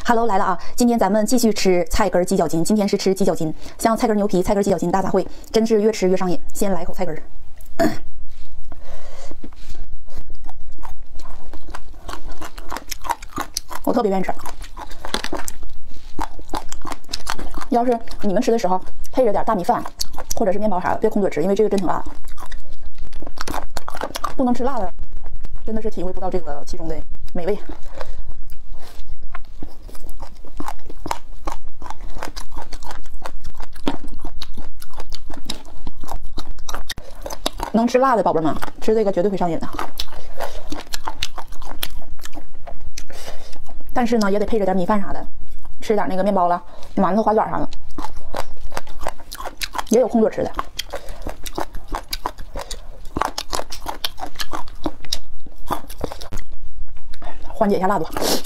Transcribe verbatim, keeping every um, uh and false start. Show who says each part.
Speaker 1: Hello 来了啊！今天咱们继续吃菜根鸡脚筋，今天是吃鸡脚筋，像菜根牛皮、菜根鸡脚筋大杂烩，真是越吃越上瘾。先来一口菜根儿，我特别愿意吃。要是你们吃的时候配着点大米饭或者是面包啥的，别空嘴吃，因为这个真挺辣的。不能吃辣的，真的是体会不到这个其中的美味。能吃辣的宝贝们，吃这个绝对会上瘾的。但是呢，也得配着点米饭啥的，吃点那个面包了、馒头、花卷啥的，也有空嘴吃的。缓解一下辣度。